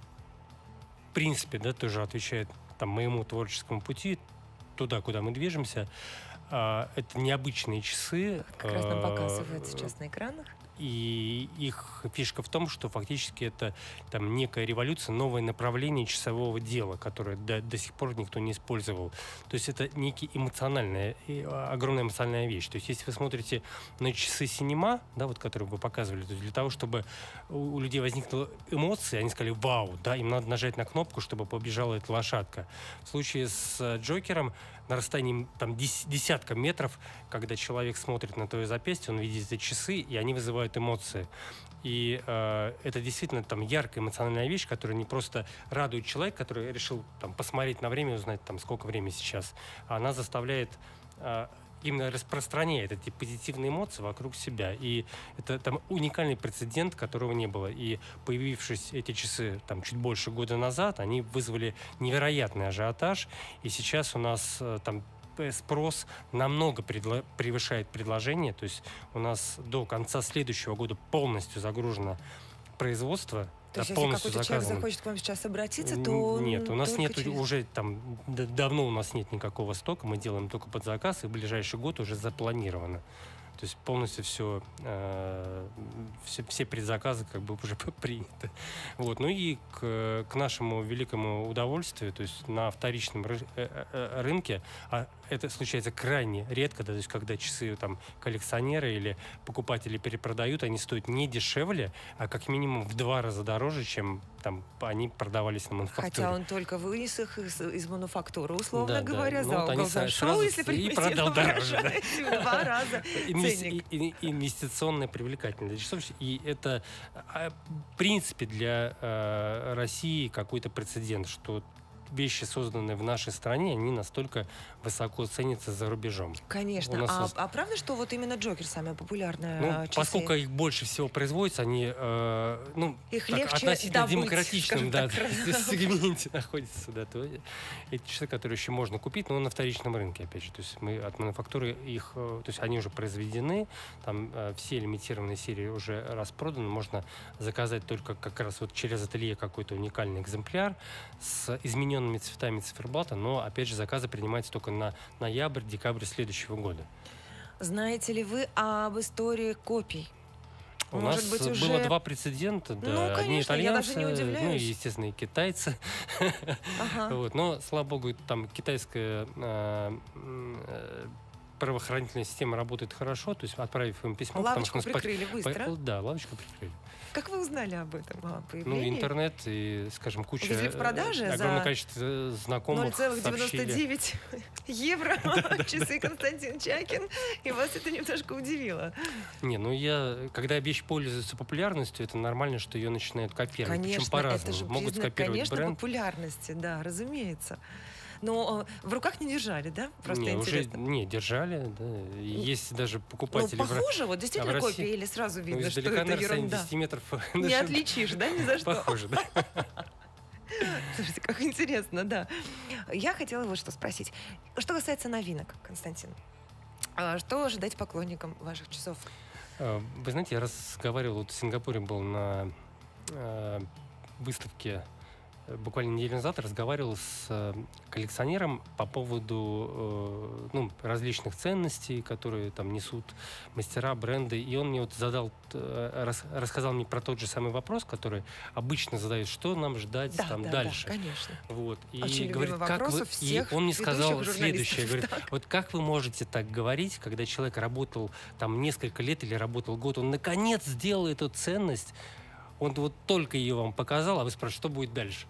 Speaker 2: в принципе, да, тоже отвечает там моему творческому пути, туда, куда мы движемся. А, это необычные часы.
Speaker 1: Как раз нам
Speaker 2: э,
Speaker 1: показывают сейчас на экранах.
Speaker 2: И их фишка в том, что фактически это там некая революция, новое направление часового дела, которое до, до сих пор никто не использовал. То есть это некий эмоциональная, и, а, огромная эмоциональная вещь. То есть если вы смотрите на часы Синема, да, вот, которые вы показывали, то есть для того, чтобы у, у людей возникла эмоция, они сказали «Вау!», да, им надо нажать на кнопку, чтобы побежала эта лошадка. В случае с э, Джокером на расстоянии там, дес- десятка метров, когда человек смотрит на твое запястье, он видит эти часы, и они вызывают эмоции. И э, это действительно там яркая эмоциональная вещь, которая не просто радует человека, который решил там, посмотреть на время и узнать, там, сколько времени сейчас, а она заставляет, э, именно распространяет эти позитивные эмоции вокруг себя. И это там уникальный прецедент, которого не было. И появившись эти часы там, чуть больше года назад, они вызвали невероятный ажиотаж. И сейчас у нас э, там спрос намного предло- превышает предложение. То есть у нас до конца следующего года полностью загружено производство.
Speaker 1: То есть,
Speaker 2: да,
Speaker 1: если
Speaker 2: полностью
Speaker 1: какой-то человек
Speaker 2: заказано.
Speaker 1: захочет к вам сейчас обратиться,
Speaker 2: Н-
Speaker 1: то он
Speaker 2: Нет, у нас
Speaker 1: только
Speaker 2: нет
Speaker 1: через-
Speaker 2: уже там д- давно у нас нет никакого стока, мы делаем только под заказ, и в ближайший год уже запланировано. То есть полностью все, э, все, все предзаказы как бы уже приняты. Вот. Ну и к, к нашему великому удовольствию, то есть на вторичном ры- э, э, рынке, а это случается крайне редко, да, то есть когда часы там коллекционеры или покупатели перепродают, они стоят не дешевле, а как минимум в два раза дороже, чем там они продавались на мануфактуре.
Speaker 1: Хотя он только вынес их из, из мануфактуры, условно
Speaker 2: да,
Speaker 1: говоря,
Speaker 2: да.
Speaker 1: за
Speaker 2: ну,
Speaker 1: угол
Speaker 2: вот
Speaker 1: зашел, если
Speaker 2: и продал дороже. Да.
Speaker 1: В два раза ценник.
Speaker 2: Инвестиционная привлекательность для часов. И это, в принципе, для э, России какой-то прецедент, что вещи, созданные в нашей стране, они настолько высоко ценятся за рубежом.
Speaker 1: Конечно. А, вот... а правда, что вот именно Джокер самая популярная?
Speaker 2: Ну,
Speaker 1: часы?
Speaker 2: Поскольку их больше всего производится, они э, ну,
Speaker 1: их
Speaker 2: так,
Speaker 1: легче
Speaker 2: относительно
Speaker 1: добыть,
Speaker 2: демократичном да,
Speaker 1: так,
Speaker 2: сегменте находятся. Да, то эти часы, которые еще можно купить, но на вторичном рынке, опять же. То есть мы от мануфактуры их, то есть они уже произведены, там э, все лимитированные серии уже распроданы, можно заказать только как раз вот через ателье какой-то уникальный экземпляр с измененными цветами циферблата, но, опять же, заказы принимаются только на ноябрь-декабрь следующего года.
Speaker 1: Знаете ли вы об истории копий?
Speaker 2: У
Speaker 1: Может
Speaker 2: нас
Speaker 1: быть, уже...
Speaker 2: было два прецедента. Да.
Speaker 1: Ну, конечно,
Speaker 2: одни итальянцы,
Speaker 1: я даже не удивляюсь.
Speaker 2: ну и, естественно, и китайцы.
Speaker 1: Ага.
Speaker 2: Вот. Но, слава богу, там китайская э, э, правоохранительная система работает хорошо, то есть отправив им письмо...
Speaker 1: Лавочку
Speaker 2: потому, что
Speaker 1: прикрыли
Speaker 2: по...
Speaker 1: быстро?
Speaker 2: По... Да, лавочку прикрыли.
Speaker 1: Как вы узнали об этом? О
Speaker 2: ну, интернет и, скажем, куча...
Speaker 1: Увезли в продаже
Speaker 2: огромное
Speaker 1: за
Speaker 2: количество знакомых
Speaker 1: ноль целых девяносто девять евро часы Константин Чакин, и вас это немножко удивило.
Speaker 2: Не, ну я... Когда вещь пользуется популярностью, это нормально, что ее начинают копировать.
Speaker 1: Конечно,
Speaker 2: причем по-разному.
Speaker 1: это же
Speaker 2: Могут
Speaker 1: признак,
Speaker 2: скопировать
Speaker 1: конечно,
Speaker 2: бренд.
Speaker 1: популярности, да, разумеется. Но э, в руках не держали, да? Просто
Speaker 2: не,
Speaker 1: интересно.
Speaker 2: Уже, не, держали, да. И есть даже покупатели...
Speaker 1: Ну, похоже, вот действительно
Speaker 2: а
Speaker 1: копия, или сразу видно,
Speaker 2: ну,
Speaker 1: что
Speaker 2: издалека,
Speaker 1: это
Speaker 2: наверное,
Speaker 1: ерунда?
Speaker 2: десять метров.
Speaker 1: Не отличишь, да, ни за что?
Speaker 2: Похоже, да.
Speaker 1: Слушайте, как интересно, да. Я хотела вот что спросить. Что касается новинок, Константин, что ожидать поклонникам ваших часов?
Speaker 2: Вы знаете, я разговаривал, вот в Сингапуре был на э, выставке, буквально неделю назад разговаривал с э, коллекционером по поводу э, ну, различных ценностей, которые там несут мастера, бренды. И он мне вот задал, э, рас, рассказал мне про тот же самый вопрос, который обычно задают, что нам ждать
Speaker 1: да,
Speaker 2: там
Speaker 1: да,
Speaker 2: дальше.
Speaker 1: Да, конечно.
Speaker 2: Вот. И
Speaker 1: очень
Speaker 2: говорит, как вы... И он мне сказал следующее. Говорит, вот как вы можете так говорить, когда человек работал там несколько лет или работал год, он наконец сделал эту ценность, он вот только ее вам показал, а вы спрашиваете, что будет дальше?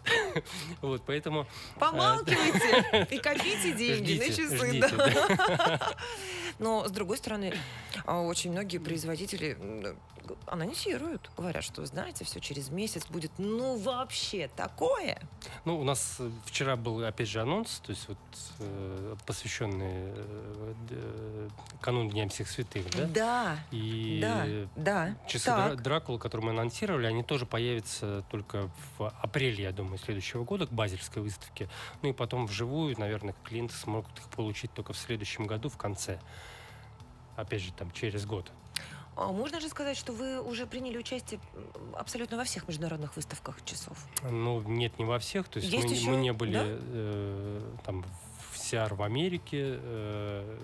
Speaker 2: Вот, поэтому...
Speaker 1: Помалкивайте и копите деньги на часы. Но, с другой стороны, очень многие производители анонсируют, говорят, что, знаете, все через месяц будет, ну, вообще такое.
Speaker 2: Ну, у нас вчера был, опять же, анонс, то есть вот э, посвященный э, кануну Дня всех святых, да?
Speaker 1: Да,
Speaker 2: и
Speaker 1: да, да.
Speaker 2: Часы Дра- Дракула, которые мы анонсировали, они тоже появятся только в апреле, я думаю, следующего года к базельской выставке. Ну и потом вживую, наверное, клиенты смогут их получить только в следующем году, в конце. Опять же, там, через год.
Speaker 1: А можно же сказать, что вы уже приняли участие абсолютно во всех международных выставках часов?
Speaker 2: Ну, нет, не во всех. То есть,
Speaker 1: есть
Speaker 2: мы,
Speaker 1: еще,
Speaker 2: мы не были
Speaker 1: да?
Speaker 2: э, там, в Сиар в Америке, э,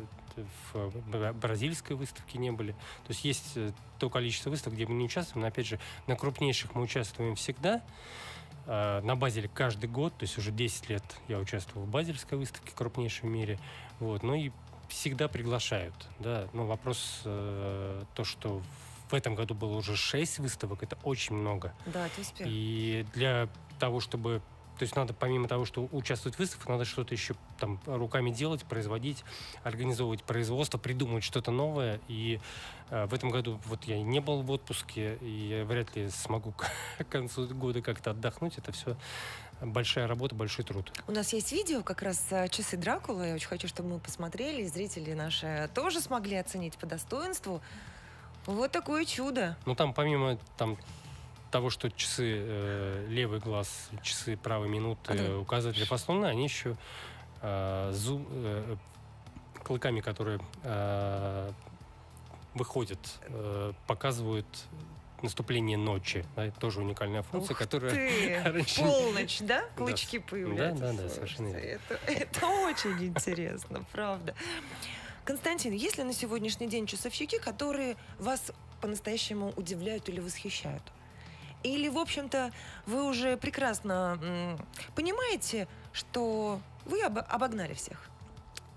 Speaker 2: в бразильской выставке не были. То есть есть то количество выставок, где мы не участвуем, но, опять же, на крупнейших мы участвуем всегда. Э, на Базеле каждый год, то есть уже десять лет я участвовал в базельской выставке, крупнейшей в мире. Вот. Ну и всегда приглашают, да. Но вопрос э, то, что в этом году было уже шесть выставок, это очень много.
Speaker 1: Да, это успех.
Speaker 2: И для того, чтобы... То есть надо, помимо того, что участвовать в выставках, надо что-то еще там руками делать, производить, организовывать производство, придумывать что-то новое. И э, в этом году вот я не был в отпуске, и я вряд ли смогу к концу года как-то отдохнуть. Это все большая работа, большой труд.
Speaker 1: У нас есть видео как раз «Часы Дракулы». Я очень хочу, чтобы мы посмотрели, и зрители наши тоже смогли оценить по достоинству. Вот такое чудо.
Speaker 2: Ну, там помимо там, того, что часы э, левый глаз, часы правой минуты,
Speaker 1: а
Speaker 2: указатели послона, они еще э, зум, э, клыками, которые э, выходят, э, показывают наступление ночи. Да, это тоже уникальная функция,
Speaker 1: Ух
Speaker 2: которая...
Speaker 1: ты!
Speaker 2: раньше...
Speaker 1: Полночь, да? Клычки
Speaker 2: да.
Speaker 1: появляются.
Speaker 2: Да, да, да, совершенно верно.
Speaker 1: Это, это очень интересно, правда. Константин, есть ли на сегодняшний день часовщики, которые вас по-настоящему удивляют или восхищают? Или, в общем-то, вы уже прекрасно м, понимаете, что вы об- обогнали всех?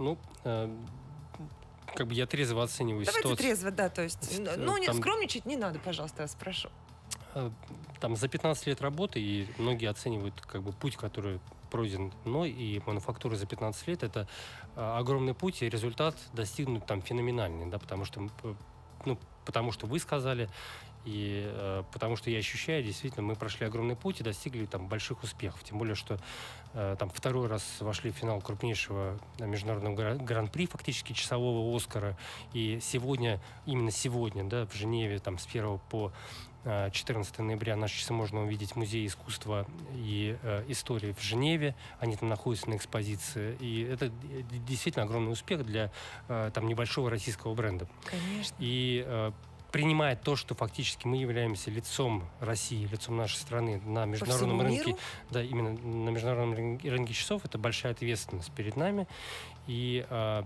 Speaker 2: Ну, э, как бы я трезво оцениваю
Speaker 1: Давайте
Speaker 2: ситуацию.
Speaker 1: трезво, да, то есть,
Speaker 2: Э,
Speaker 1: ну, не
Speaker 2: там-
Speaker 1: скромничать не надо, пожалуйста, я вас прошу.
Speaker 2: Э, Там за пятнадцать лет работы, и многие оценивают как бы путь, который пройден мной и мануфактурой за пятнадцать лет, это э, огромный путь, и результат достигнут там феноменальный, да, потому что, э, ну, потому что вы сказали, и э, потому что я ощущаю, действительно, мы прошли огромный путь и достигли там больших успехов. Тем более, что э, там второй раз вошли в финал крупнейшего э, международного гра- гран-при, фактически часового Оскара. И сегодня, именно сегодня, да, в Женеве, там с первого по э, четырнадцатого ноября наши часы можно увидеть в Музее искусства и э, истории в Женеве. Они там находятся на экспозиции. И это д- действительно огромный успех для э, там небольшого российского бренда.
Speaker 1: Конечно.
Speaker 2: И э, принимая то, что фактически мы являемся лицом России, лицом нашей страны на международном
Speaker 1: всему
Speaker 2: рынке,
Speaker 1: миру?
Speaker 2: да, именно на международном рынке, рынке часов, это большая ответственность перед нами. И э,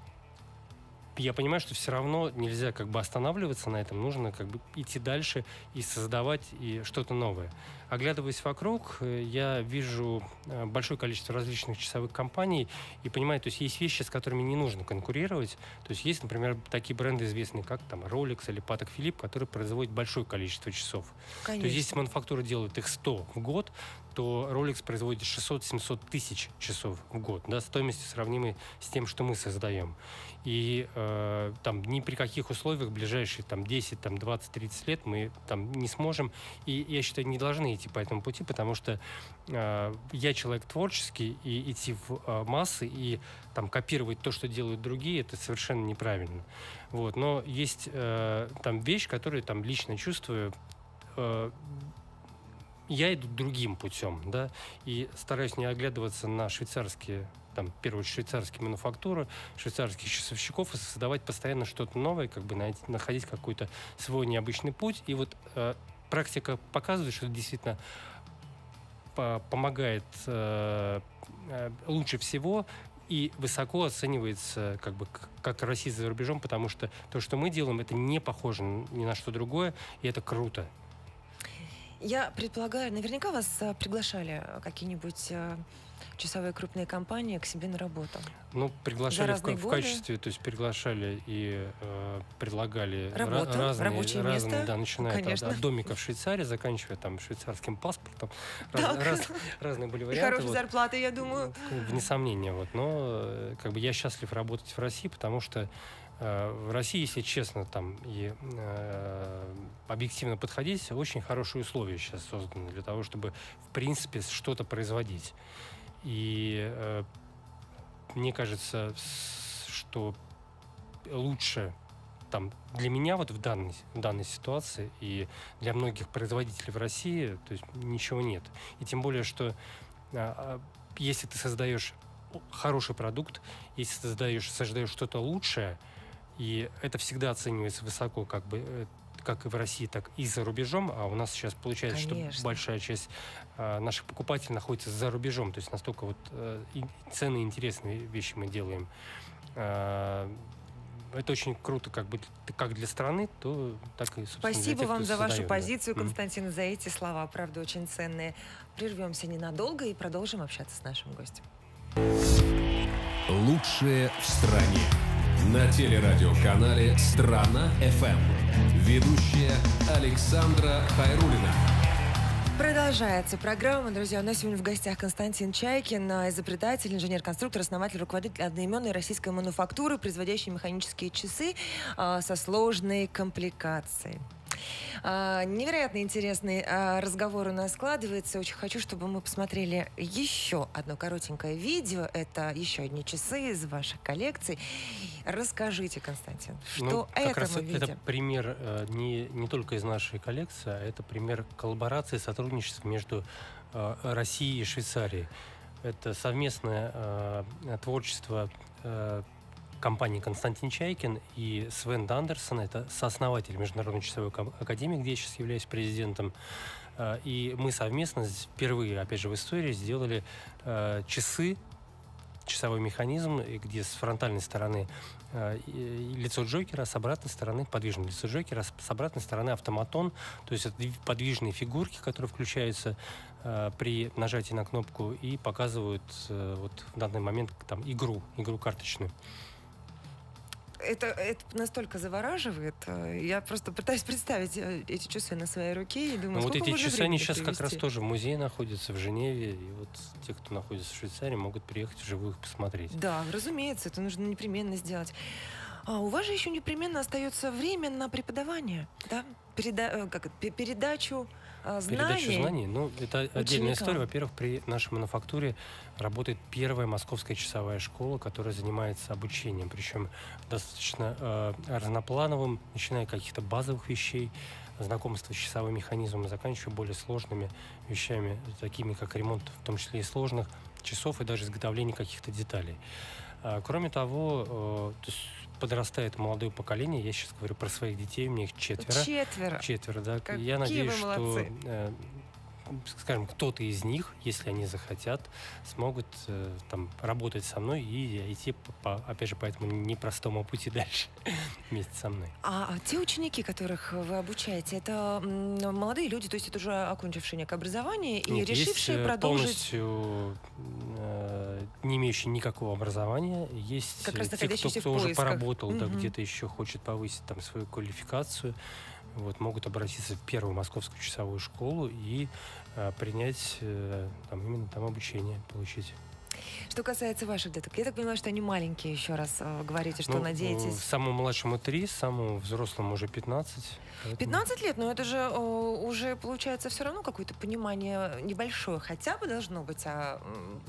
Speaker 2: я понимаю, что все равно нельзя как бы останавливаться на этом, нужно как бы идти дальше и создавать и что-то новое. Оглядываясь вокруг, э, я вижу э, большое количество различных часовых компаний и понимаю, то есть есть вещи, с которыми не нужно конкурировать. То есть есть, например, такие бренды известные, как там Rolex или Patek Philippe, которые производят большое количество часов.
Speaker 1: Конечно.
Speaker 2: То есть если мануфактура делает их сто в год, то Rolex производит шестьсот-семьсот тысяч часов в год, да, стоимостью сравнимой с тем, что мы создаем. И э, там ни при каких условиях в ближайшие там, десять, там, двадцать, тридцать лет мы там не сможем. И я считаю, не должны идти по этому пути, потому что э, я человек творческий, и идти в э, массы и там, копировать то, что делают другие, это совершенно неправильно. Вот. Но есть э, там вещь, которую там, лично чувствую. Э, я иду другим путем, да, и стараюсь не оглядываться на швейцарские, там, в первую очередь, швейцарские мануфактуры, швейцарских часовщиков, и создавать постоянно что-то новое, как бы найти, находить какой-то свой необычный путь. И вот э, практика показывает, что это действительно по- помогает э, э, лучше всего и высоко оценивается как бы к- как Россия за рубежом, потому что то, что мы делаем, это не похоже ни на что другое, и это круто.
Speaker 1: Я предполагаю, наверняка вас а, приглашали а, какие-нибудь а, часовые крупные компании к себе на работу.
Speaker 2: Ну, приглашали
Speaker 1: За
Speaker 2: в,
Speaker 1: разные
Speaker 2: ка- в
Speaker 1: годы?
Speaker 2: качестве, то есть приглашали и э, предлагали ра-
Speaker 1: Работу,
Speaker 2: разные,
Speaker 1: рабочее
Speaker 2: разные,
Speaker 1: место,
Speaker 2: да, начиная от,
Speaker 1: конечно.
Speaker 2: от домика в Швейцарии, заканчивая там швейцарским паспортом. Раз-
Speaker 1: Так.
Speaker 2: раз- разные были
Speaker 1: И
Speaker 2: варианты.
Speaker 1: хорошей
Speaker 2: вот.
Speaker 1: зарплаты, я думаю.
Speaker 2: Вне сомнения, вот. Но э, как бы я счастлив работать в России, потому что э, в России, если честно, там и э, объективно подходить, очень хорошие условия сейчас созданы для того, чтобы в принципе что-то производить. И э, мне кажется, с- что лучше там для меня вот в данной, в данной ситуации и для многих производителей в России, то есть ничего нет. И тем более, что а, а, если ты создаешь хороший продукт, если ты создаешь, создаешь что-то лучшее, и это всегда оценивается высоко, как бы э, как и в России, так и за рубежом, а у нас сейчас получается,
Speaker 1: Конечно.
Speaker 2: что большая часть а, наших покупателей находится за рубежом, то есть настолько вот а, и ценные, интересные вещи мы делаем. А, это очень круто, как бы как для страны, то так и, собственно, для
Speaker 1: Спасибо
Speaker 2: тех,
Speaker 1: вам
Speaker 2: кто
Speaker 1: за вашу
Speaker 2: создает, да.
Speaker 1: позицию,
Speaker 2: Мгм.
Speaker 1: Константин, и за эти слова, правда, очень ценные. Прервемся ненадолго и продолжим общаться с нашим гостем.
Speaker 3: Лучшее в стране. На телерадиоканале «Страна-ФМ». Ведущая Александра Хайруллина.
Speaker 1: Продолжается программа. Друзья, у нас сегодня в гостях Константин Чайкин, изобретатель, инженер-конструктор, основатель, руководитель одноименной российской мануфактуры, производящей механические часы а, со сложной комплектацией. А, невероятно интересный а, разговор у нас складывается. Очень хочу, чтобы мы посмотрели еще одно коротенькое видео. Это еще одни часы из ваших коллекций. Расскажите, Константин, что
Speaker 2: Ну, как
Speaker 1: это
Speaker 2: раз
Speaker 1: мы
Speaker 2: это
Speaker 1: видим?
Speaker 2: пример э, не, не только из нашей коллекции, а это пример коллаборации, сотрудничества между э, Россией и Швейцарией. Это совместное э, творчество э, компании Константин Чайкин и Свен Дандерсон, это сооснователь Международной часовой ком- академии, где я сейчас являюсь президентом. Э, И мы совместно впервые, опять же, в истории сделали э, часы часовой механизм, где с фронтальной стороны э, лицо Джокера, с обратной стороны подвижное лицо Джокера, с обратной стороны автоматон. То есть это подвижные фигурки, которые включаются э, при нажатии на кнопку и показывают э, вот в данный момент там игру, игру карточную.
Speaker 1: Это, это настолько завораживает. Я просто пытаюсь представить эти часы на своей руке и думаю,
Speaker 2: ну, вот эти часы, они сейчас
Speaker 1: привести?
Speaker 2: как раз тоже в музее находятся в Женеве. И вот те, кто находится в Швейцарии, могут приехать вживую их посмотреть.
Speaker 1: Да, разумеется, это нужно непременно сделать. А у вас же еще непременно остается время на преподавание, да? Переда... как, передачу знаний.
Speaker 2: Передачу знаний. Ну, это отдельная история. Во-первых, при нашей мануфактуре работает первая московская часовая школа, которая занимается обучением, причем достаточно э, разноплановым, начиная от каких-то базовых вещей, знакомства с часовым механизмом, заканчивая более сложными вещами, такими как ремонт, в том числе и сложных часов, и даже изготовление каких-то деталей. А, кроме того, э, то есть подрастает молодое поколение. Я сейчас говорю про своих детей, у меня их четверо.
Speaker 1: Четверо.
Speaker 2: Четверо, да.
Speaker 1: Какие
Speaker 2: я надеюсь,
Speaker 1: вы молодцы.
Speaker 2: что, э, скажем, кто-то из них, если они захотят, смогут э, там работать со мной и идти, по, опять же, по этому непростому пути дальше вместе со мной.
Speaker 1: А те ученики, которых вы обучаете, это молодые люди, то есть это уже окончившие некое образование и
Speaker 2: Нет,
Speaker 1: решившие
Speaker 2: есть
Speaker 1: продолжить...
Speaker 2: полностью э, не имеющие никакого образования. Есть
Speaker 1: как раз
Speaker 2: те, кто,
Speaker 1: в
Speaker 2: кто уже
Speaker 1: поисках.
Speaker 2: поработал,
Speaker 1: угу.
Speaker 2: да, где-то еще хочет повысить там свою квалификацию. Вот, могут обратиться в первую московскую часовую школу и э, принять э, там, именно там обучение, получить.
Speaker 1: Что касается ваших деток, я так понимаю, что они маленькие, еще раз э, говорите, что
Speaker 2: ну,
Speaker 1: надеетесь.
Speaker 2: Самому младшему три, самому взрослому уже пятнадцать. Поэтому...
Speaker 1: пятнадцать лет, но это же о, уже получается все равно какое-то понимание небольшое хотя бы должно быть о,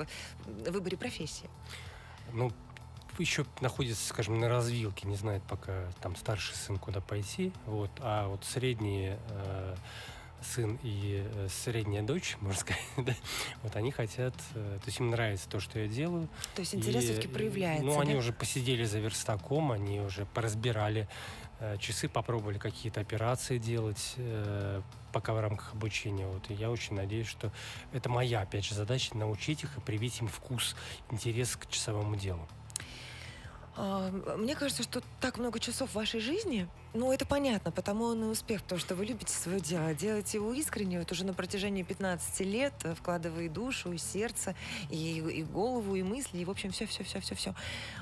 Speaker 1: о выборе профессии.
Speaker 2: Ну, еще находится, скажем, на развилке, не знает пока там старший сын, куда пойти, вот, а вот средний э, сын и э, средняя дочь, можно сказать, да, вот они хотят, э, то есть им нравится то, что я делаю.
Speaker 1: То есть интерес все-таки проявляется,
Speaker 2: Ну,
Speaker 1: да?
Speaker 2: они уже посидели за верстаком, они уже поразбирали э, часы, попробовали какие-то операции делать, э, пока в рамках обучения. Вот, и я очень надеюсь, что это моя, опять же, задача научить их и привить им вкус, интерес к часовому делу.
Speaker 1: Мне кажется, что так много часов в вашей жизни, ну, это понятно, потому он и успех, потому что вы любите свое дело, делаете его искренне, вот уже на протяжении пятнадцати лет, вкладывая и душу, и сердце, и, и голову, и мысли, и, в общем, все-все-все-все-все.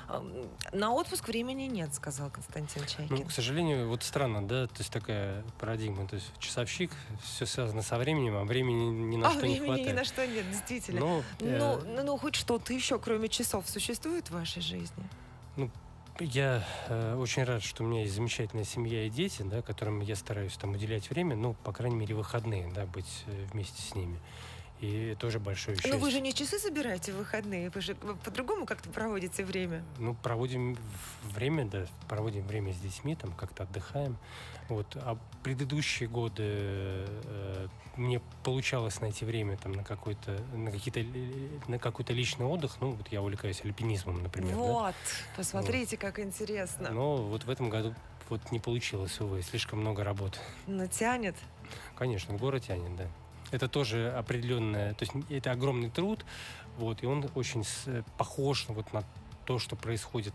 Speaker 1: На отпуск времени нет, сказал Константин Чайкин.
Speaker 2: Ну, к сожалению, вот странно, да, то есть такая парадигма, то есть часовщик, все связано со временем, а времени ни на
Speaker 1: а
Speaker 2: что не хватает.
Speaker 1: А времени ни на что нет, действительно.
Speaker 2: Но,
Speaker 1: ну,
Speaker 2: э...
Speaker 1: ну, ну, хоть что-то еще, кроме часов, существует в вашей жизни?
Speaker 2: Ну, я э, очень рад, что у меня есть замечательная семья и дети, да, которым я стараюсь там уделять время, ну, по крайней мере, выходные, да, быть э, вместе с ними. И тоже большое счастье.
Speaker 1: Но вы же не часы собираете в выходные, вы же по-другому как-то проводите время.
Speaker 2: Ну, проводим время, да, проводим время с детьми, там как-то отдыхаем. Вот. А предыдущие годы э, мне получалось найти время там на какой-то, на какие-то, на какой-то личный отдых. Ну, вот я увлекаюсь альпинизмом, например.
Speaker 1: Вот,
Speaker 2: да?
Speaker 1: посмотрите,
Speaker 2: вот.
Speaker 1: Как интересно.
Speaker 2: Но вот в этом году вот не получилось, увы, слишком много работы.
Speaker 1: Но тянет?
Speaker 2: Конечно, город тянет, да. Это тоже определенное, то есть это огромный труд, вот, и он очень с, похож вот на то, что происходит.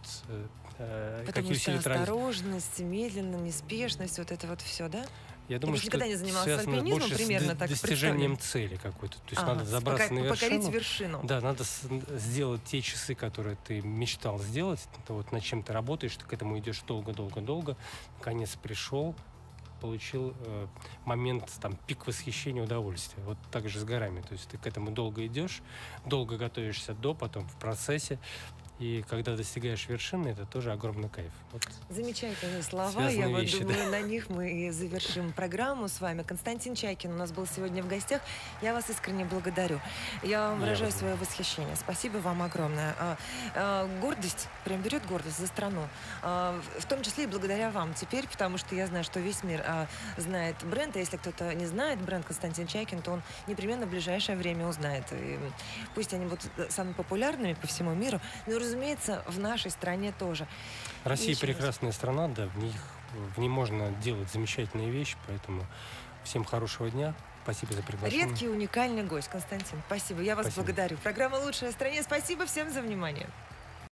Speaker 2: Э,
Speaker 1: Потому что осторожность, медленно, неспешность, вот это вот все, да?
Speaker 2: Я думаю,
Speaker 1: Я
Speaker 2: что
Speaker 1: никогда не занималась альпинизмом, примерно
Speaker 2: с
Speaker 1: так
Speaker 2: достижением цели какой-то. То есть
Speaker 1: ага,
Speaker 2: надо забраться на вершину.
Speaker 1: Покорить вершину.
Speaker 2: Да, надо сделать те часы, которые ты мечтал сделать. Вот над чем ты работаешь, ты к этому идешь долго-долго-долго. Наконец пришел, получил э, момент, там, пик восхищения, удовольствия. Вот так же с горами. То есть ты к этому долго идешь, долго готовишься до, потом в процессе. И когда достигаешь вершины, это тоже огромный кайф. Вот.
Speaker 1: Замечательные слова.
Speaker 2: Связанные
Speaker 1: Я вот
Speaker 2: вещи,
Speaker 1: думаю,
Speaker 2: да.
Speaker 1: на них мы и завершим программу с вами. Константин Чайкин у нас был сегодня в гостях. Я вас искренне благодарю. Я вам выражаю свое восхищение. Спасибо вам огромное. А, а, гордость, прям берет гордость за страну. А, в том числе и благодаря вам теперь, потому что я знаю, что весь мир а, знает бренд. А если кто-то не знает бренд Константин Чайкин, то он непременно в ближайшее время узнает. И пусть они будут самыми популярными по всему миру, но, разумеется, в нашей стране тоже.
Speaker 2: Россия Еще прекрасная раз. страна, да, в, них, в ней можно делать замечательные вещи, поэтому всем хорошего дня, Спасибо за приглашение.
Speaker 1: Редкий, уникальный гость, Константин. Спасибо, я вас
Speaker 2: Спасибо.
Speaker 1: благодарю. Программа «Лучшая в стране». Спасибо всем за внимание.